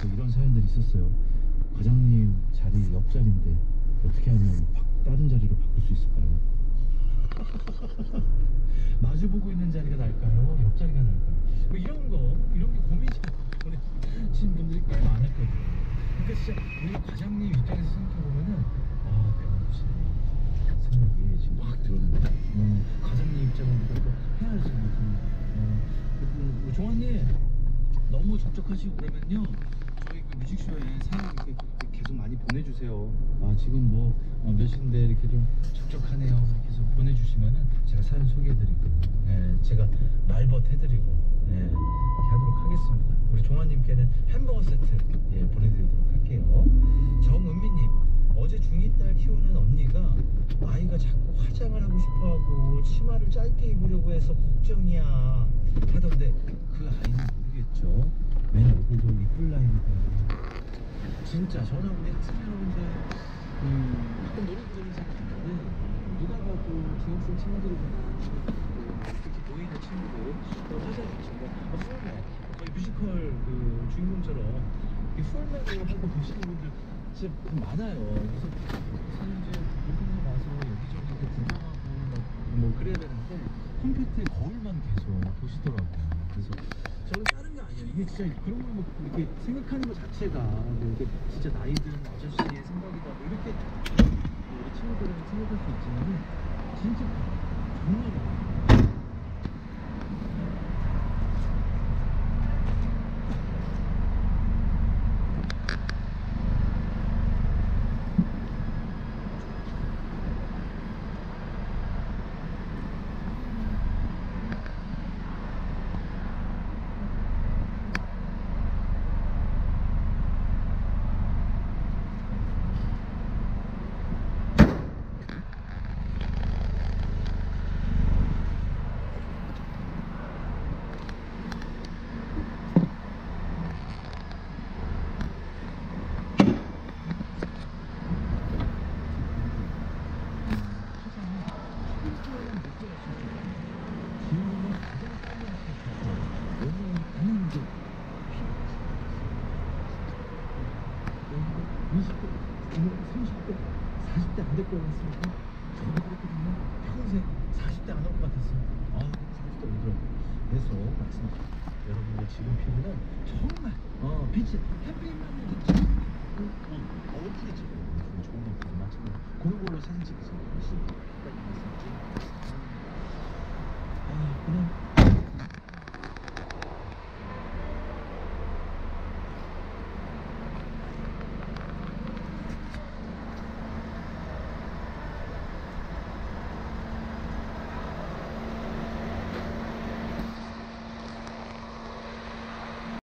또 이런 사연들이 있었어요. 과장님 자리 옆자리인데 어떻게 하면 다른 자리로 바꿀 수 있을까요? 마주보고 있는 자리가 나을까요? 옆자리가 나을까요? 뭐 이런 게 고민이 보내신 분들이 꽤 많았거든요. 그러니까 진짜 우리 과장님 입장에서 생각해보면은 변호사 생각이 지금 확 들었는데 과장님 입장은 우리가 또 해야지. 종환님 너무 적적하시고 그러면요 저희 그 뮤직쇼에 사연 이렇게 계속 많이 보내주세요. 지금 뭐 몇인데 이렇게 좀 적적하네요. 이렇게 좀 보내주시면은 제가 사연 소개해드리고 제가 말벗 해드리고 이렇게 하도록 하겠습니다. 우리 종환님께는 햄버거 세트 보내드리도록 할게요. 정은미님, 어제 중2 딸 키우는 언니가 아이가 자꾸 화장을 하고 싶어하고 치마를 짧게 입으려고 해서 걱정이야 하던데 그 아이는 모르겠죠. 맨 얼굴도 이쁠 나이니까. 진짜 저는 우리 학생 여러분들 약간 노릇노릇한 같은데 누가 봐도 중학생 친구들이 특히 보이는 친구들 또 화장이 정말 풀메 거의 뮤지컬 그 주인공처럼 풀메로 하고 보시는 분들 진짜 많아요. 그래서 저는 이제 일본에 와서 여기저기 이렇게 구경하고 뭐 그래야 되는데 컴퓨터에 거울만 계속 보시더라고요. 그래서 저는 다른 게 아니에요. 이게 진짜 그런 걸 뭐 이렇게 생각하는 것 자체가 뭐 이게 진짜 나이든 아저씨의 생각이다 뭐 이렇게 우리 친구들은 생각할 수 있지만 진짜 정말 안 될 것 같습니다. 저도 그랬거든요. 평생 40대 안 올 것 같았어요. 40대 오더라고요. 그래서 말씀드릴게요. 여러분들 지금 피부는 정말 빛이 햇빛만 어떻게 찍어요? 좋은 거 맞죠? 그런 걸로 사진 찍으세요.